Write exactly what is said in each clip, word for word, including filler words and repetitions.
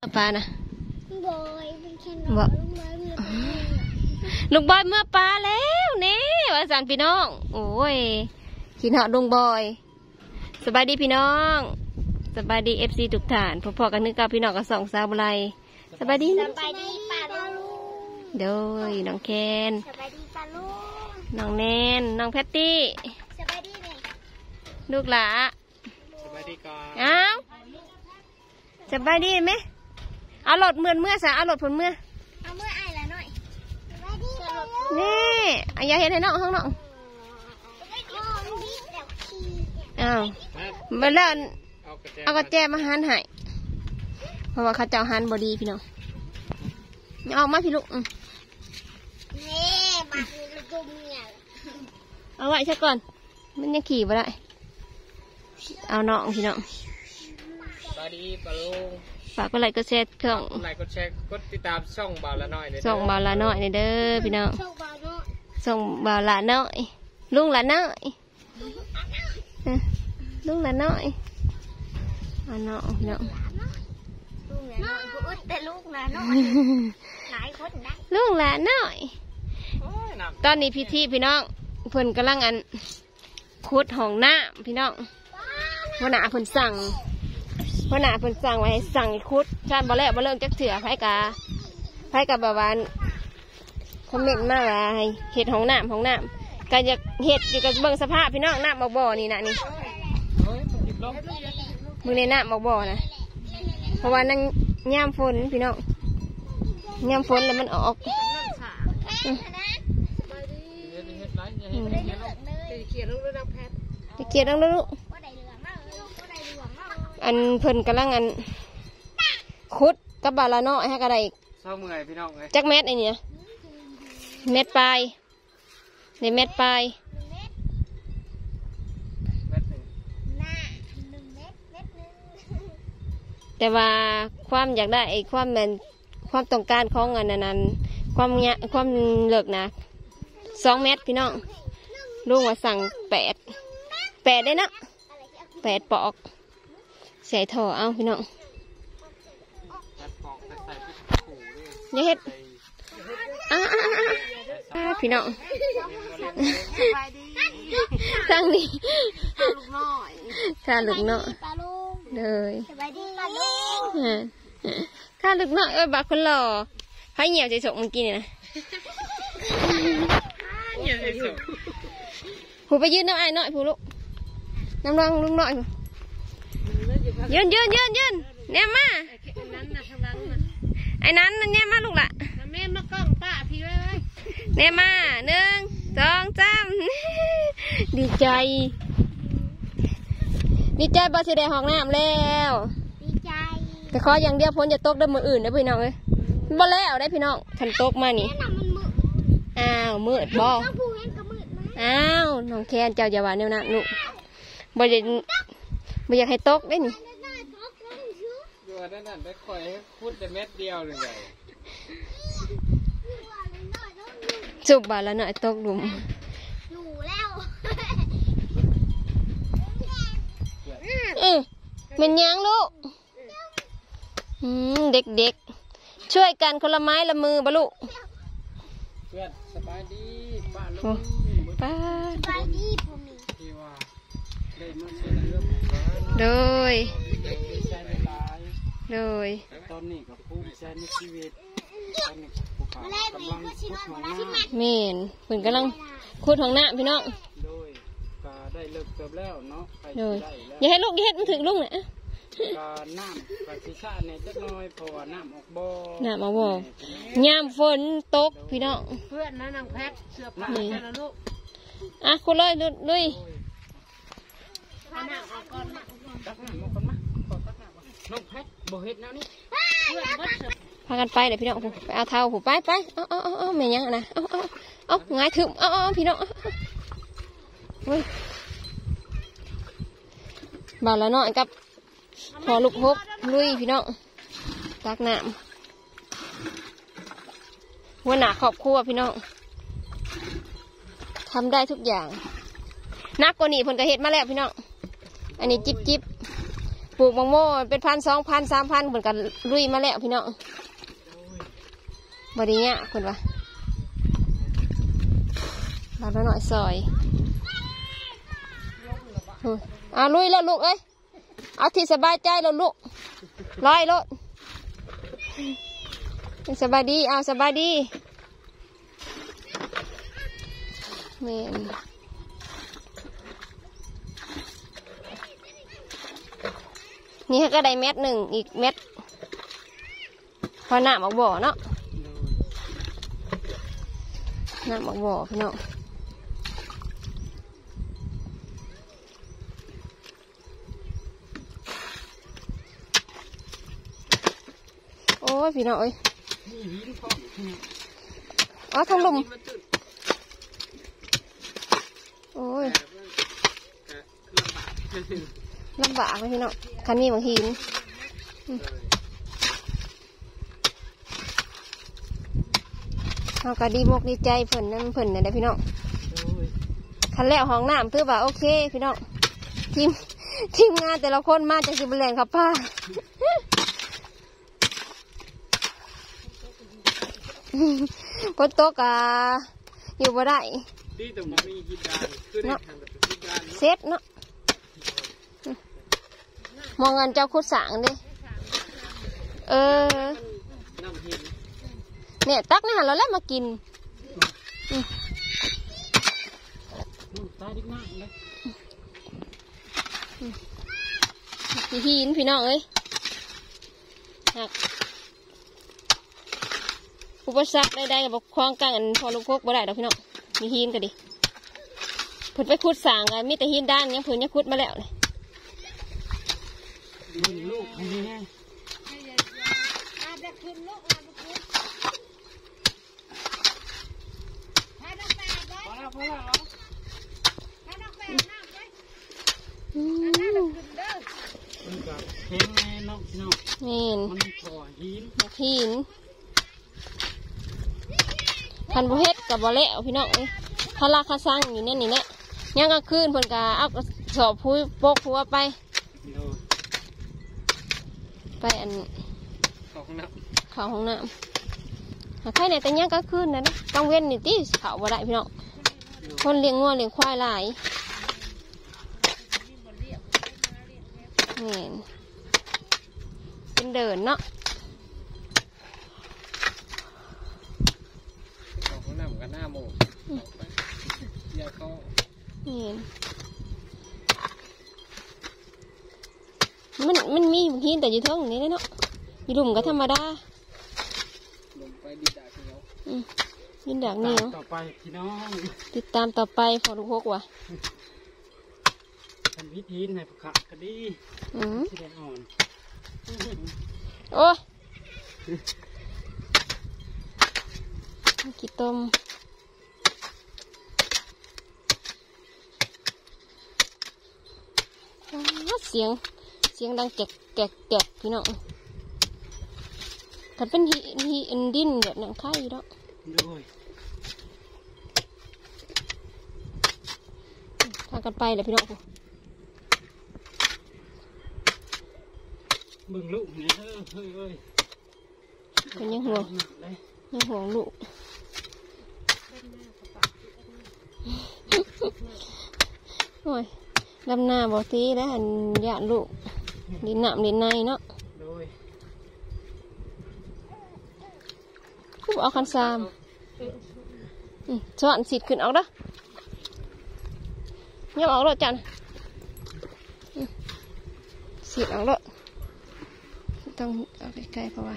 ปลานะบอยเป็นแค่น้องลุงบอยเมื่อปลาแล้วเนี่ยว่าสันพี่น้องโอ้ยขินเหาะลุงบอยสบายดีพี่น้องสบายดีเอฟซีทุกฐานพอๆกันนึกกับพี่น้องกับสองสาวบุไรสบายดีสบายดีปลาลูกโดยน้องแคนสบายดีปลาลูกน้องแนนน้องแพตตี้สบายดีเลยลูกหลาสบายดีก่อนอ้าวสบายดีไหมเอาหลดเมื่อเมื่อสะเอาหลดผลเมื่อเอาเมื่อไอ้ละหน่อยสบายดีนี่อย่าเห็นให้น้องห้องน้องอ้าวมาเล่นเอากระแจมาหันให้เพราะว่าเขาเจ้าหันบอดีพี่น้องเอามาพี่ลูกนี่บัตรลูกจุ่มเนี่ยเอาไว้ใช่ก่อนมันยังขี่มาได้เอาน้องพี่น้องสวัสดีปลาลุงฝากกดไลค์กดแชร์เครื่องกดไลค์กดแชร์กดติดตามช่องบ่าวละน้อยเนี่ยช่องบ่าวละน้อยเนี่ยเด้อพี่น้องช่องบ่าวละน้อยลุงละน้อยลุงละน้อยเอาน้องพี่น้องลุงละน้อยพูดแต่ลูกละน้อยหลายคนได้ลุงละน้อยตอนนี้พี่ที่พี่น้องเพิ่นกำลังอันขุดห้องน้ำพี่น้องพ่อหน้าเพิ่นสั่งพ่อหน้าเพิ่นสั่งไว้ให้สั่งคุดชานบ่แล้วบ่เลิกจักเถื่อไผกะไผกะแบบว่าคอมเมนต์มาว่าให้เฮ็ดห้องน้ำห้องน้ำก็อยากเฮ็ดอยู่กับเบิ่งสภาพพี่น้องน้ำบ่บ่นี่นะนี่มึงในน้ำบ่บ่นะเพราะว่านั่งย่ามฝนพี่น้องย่ามฝนแล้วมันออกจะเกลียดต้องลูกอันเพิ่นกำลังอันคุดกับบาลาเนาะให้กระไดเศร้าเมื่อยพี่น้องเลยจักเม็ดไอเนี่ยเม็ดปลายในเม็ดปลายแต่ว่าความอยากได้ไอ้ความเป็นความต้องการของอันนั้นความเนี้ยความเลิกนะสองเม็ดพี่น้องลุงว่าสั่งแปดแปดได้นะแปดปอกใส่ถ่อเอาพี่น้องอย่าเฮ็ดอ้าพี่น้องตั้งนี่ข้าลูกน้อยเลยข้าลูกน้อยเอ้ยบาคนหล่อให้เหนียวใจสกเมื่อกี้นี่นะผู้ไปยืนน้ำไอ้น้อยผู้ลูกน้ำรองลุงน้อยยืนยืนยืนยืนเนี่ยมาไอ้นั้นเนี่ยมาลูกละแม่มากล้องป้าพี่ไว้ไว้เนี่ยมาหนึ่งสองสามดีใจดีใจบอสได้ห้องน้ำแล้วดีใจแต่ขออย่างเดียวพ้นจะตกได้มืออื่นนะพี่น้องเลยบ่แล้วได้พี่น้องทันตกมานี่อ้าวมืดบ่อ้าวน้องแคนเจ้าอย่าว่าเนี่ยนะลูกบ่อยากบ่อยากให้ตกได้นี่อยู่นั่นนั่นไปคอยพูดแต่เม็ดเดียวเลยจุบบาแล้วหน่อยตกหลุมหนูแล้วเออเป็นยังลูกเด็กเด็กช่วยกันคนละไม้ละมือบลูเพื่อนสบายดีป้าลูกป้าสบายดีพ่อมีที่ว่าได้มาเชื่อเรื่องโดยโดยตอนนี้กับผู้ใช้ในชีวิตตอนนี้ผู้ขากำลังคุดของหน้าเมนเพิ่นกำลังคุดของหน้าพี่น้องโดยก็ได้เลิกเติบแล้วเนาะโดยอย่าให้ลูกอย่าให้มันถึงลูกนะก็น้ำกับชิชาเนี่ยจักน้อยเพราะว่าน้ำออกบ่อน้ำออกบ่อยามฝนตกพี่น้องเพื่อนนะนางแพทเสื้อผ้าแค่ละลูกอ่ะคุณเลยลุยน้ำออกก่อนตักน้ำออกก่อนมาขอตักน้ำน้องแพทบ่เฮ็ดแนวนี้พากันไปเลยพี่น้องไปเอาเท้าผูไปไปเอาเอาเอาเอาแม่ยังนะเอาเอาเอาง่ายถึงเอาเอาพี่น้องเฮ้ยบาละน้อยกับพอลูกฮกลุยพี่น้องตักน้ำหัวหน้าครอบครัวพี่น้องทำได้ทุกอย่างนักกว่านี้ผลกระเฮ็ดมาแล้วพี่น้องอันนี้จิบจิบปลูกมังโม่เป็นพันสองพันสามพันเหมือนกันลุยมาแล้วพี่น้องบริเนี้ยคนวะมาแล้วหน่อยซอยอ่าลุยแล้วลูกเอ้ยเอาที่สบายใจแล้วลูกลอยรถสบายดีเอาสบายดีเมนนี่ก็ได้เม็ดหนึ่งอีกเม็ดพอหน้าหมอกบ่อเนาะหน้าหมอกบ่อพี่น้องโอ้ยพี่น้องเอ้ยอ๋อทางลมโอ้ยลำบากเลยพี่น้องคันนี้บางหินเขาก็ดีมกดีใจเพิ่นนั่นเพิ่นเนี่ยพี่น้องคันแล้วห้องน้ำคือว่าโอเคพี่น้องทีมทีมงานแต่ละคนมาจากสิบแรงครับป้าคนโตกะอยู่บ่ได้เซ็ตเนาะมองเงินเจ้าคุดสางดิเออเนี่ยตักนี่หันเราแล้วมากินหินพี่น้องเอ้ยหักอุปสรรคได้ๆกับคล้องกลางอันพอลูกพกบ่ได้ดอกพี่น้องมีหินก็ดิผุดไปคุดสางมีแต่หินด้านยังผุดยังคุดมาแล้วเลยลูกนี่ไงอาจจะขึ้นลูกอาจจะขึ้นพาดอกแปดเลยพอแล้วพอแล้วพาดอกแปดน้ำเลยน้ำขึ้นเด้อมันก็เห็นไงน้องน้องนี่มันถอหินหินพันบุเฮ็ดกับบ่เละพี่น้องเอ้ยพาราคาซังอยู่เนี่ยนี่แหละยังกลางคืนเพิ่นก็เอาสอบผู้ปกหัวไปไปอันเข้าห้องน้ำเข้าห้องน้ำใครเนี่ยแต่ยังก็ขึ้นนะนะต้องเว้นนี่ที่เขาบ่ได้พี่น้องคนเลี้ยงงัวเลี้ยงควายหลายนี่เป็นเดินเนาะเข้าห้องน้ำกันหน้าโมอย่าเข้านี่มันมันมีหินแต่อยู่ท้องนี้เนาะมีหลุมก็ธรรมดาลงไปดินดากเหนียวอืมดินดากเหนียวต่อไปพี่น้องติดตามต่อไปพอลูกพกว่ะทำวิธีในผักขาก็ดีอืมที่ได้อ่อนโอ้กี่ต้มเสียงเสียงดังแกะแกะแกะพี่น้องถ้าเป็นหินหินดินแบบนั้นไข่ดอกพากันไปเลยพี่น้องบึงลูกเนี่ยเฮ้ยเฮ้ยเป็นยังห่วงยังห่วงลูกโอ้ยดำหน้าบ่ตีแล้วหันหยาดลูกดินหนามดินในเนาะกูเอาคันซามสอนสิขึ้นเอาเด้อเนี่ยเอาเลยจันสิเอาเลยต้องเอาใกล้ๆเพราะว่า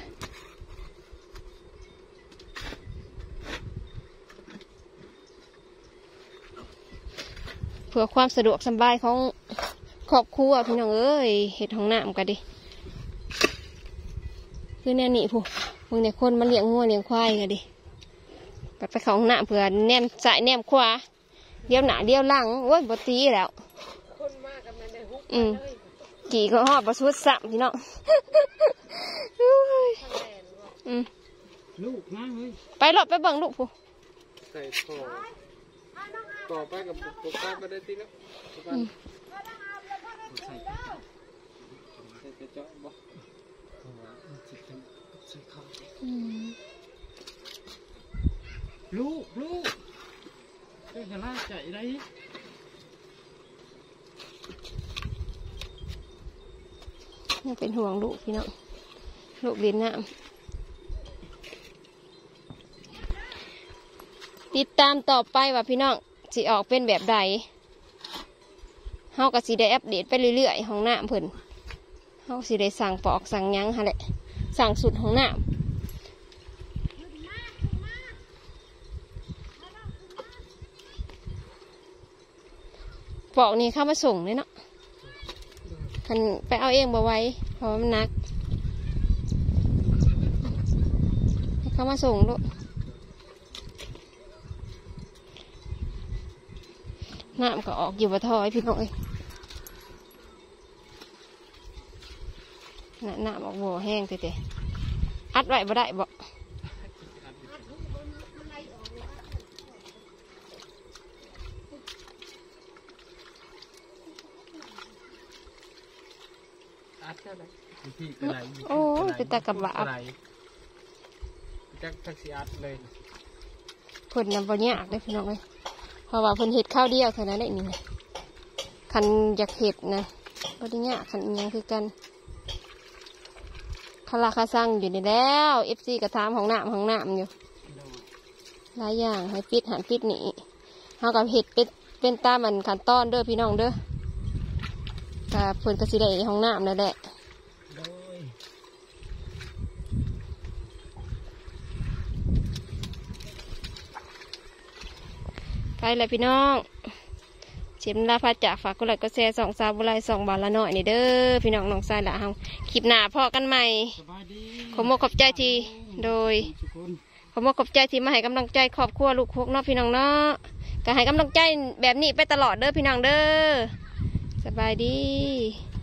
เพื่อความสะดวกสบายของครอบครัวพี่น้องเอ้ยเห็ดห้องน้ำกันดิคือแน่นี่ผู้มึงเนี่ยคนมาเลี้ยงงัวเลี้ยงควายกันดิไปไปเข้าห้องน้ำเพื่อแนมสายแนมขวาเลี้ยวหน้าเลี้ยวหลังโอ้ยบตีแล้วอืมกี่ก็หอดประชุดสัมพี่น้องอืมลูกนะเฮ้ยไปหลบไปเบิ่งลูกผู้ใส่คอต่อไปกับปกป้าก็ได้ตีแล้วจะเจาะบ่เพราะว่ามันสิเป็นใส่ข้าวลูกลูกเป็นกระลาใจไรนี่เป็นห่วงลูกพี่น้องลูกดินน้ำติดตามต่อไปว่าพี่น้องสิออกเป็นแบบใดเฮาก็สิได้อัปเดตไปเรื่อยๆของน้ำเพิ่นเฮาสิได้สั่งปอกสั่งยังฮะแหละสั่งสุดของน้ำปอกนี่เข้ามาส่งเลยเนาะคันไปเอาเองบ่ไหว้เพราะมันหนักให้เข้ามาส่งด้วยน้ำก็ออกอยู่บะทอยพี่น้องเอ้ยน้ำออกบัวแห้งเตะอัดไว้บ่ได้บ่โอ้ยเป็นตะกับบ่าจักทักษิอัดเลยเพิ่นนำบ่ยากเลยพี่น้องเอ้ยเพราะว่าเพิ่นเห็ดข้าวเดียวเท่านั้นได้นี่นะคันอยากเห็ดนะบ่ได้ยากคันยังคือกันคาราคาซังอยู่นี่แล้วเอฟซีกระทำของน้ำของน้ำอยู่หลายอย่างให้ปิดหันปิดหนีเฮากับเห็ดเป็นเป็นตามมันขั้นตอนเด้อพี่น้องเด้อกับเพิ่นกระสิได้ของน้ำนั่นแหละไปเลยพี่น้องเชียมลาพาจากฝากกดไลค์กดแชร์สองสาวบุไรสองบาทละหน่อยนี่เด้อพี่น้องน้องชายละเฮาคลิปหน้าพอกันใหม่ขอมขอบใจทีโดยขอมขอบใจที่มาให้กำลังใจครอบครัวลูกพวกเนาะพี่น้องเนาะก็ให้กำลังใจแบบนี้ไปตลอดเด้อพี่น้องเด้อสบายดี